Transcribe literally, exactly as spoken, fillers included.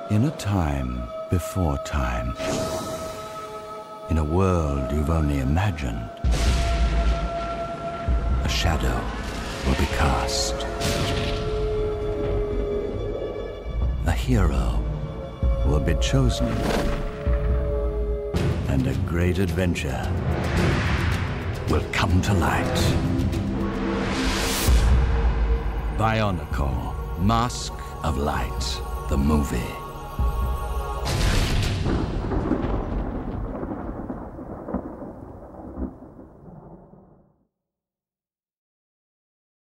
In a time before time, in a world you've only imagined, a shadow will be cast. A hero will be chosen, and a great adventure will come to light. BioNICLE, Mask of Light, the movie.